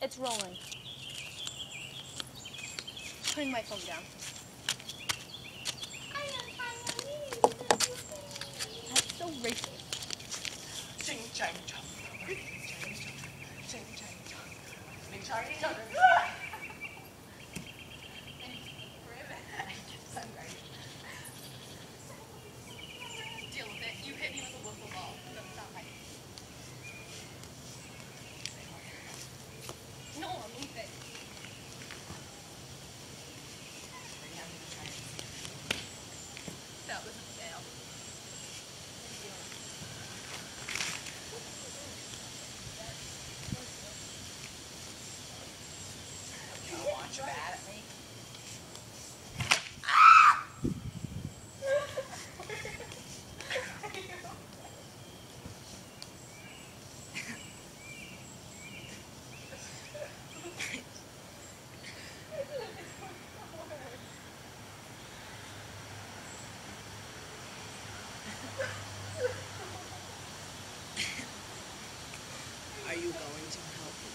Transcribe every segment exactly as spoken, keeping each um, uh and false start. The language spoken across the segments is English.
It's rolling. Putting my phone down. That's so racist. Ching chang chong. Ching chang chong. Ching chang chong. Ching chang chong. Deal with it. You hit me with a wiffle ball. That's not right. No, move it. That was a fail. You launch bad at me. Are you going to help me?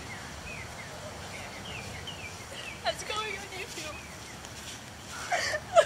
That's going on YouTube.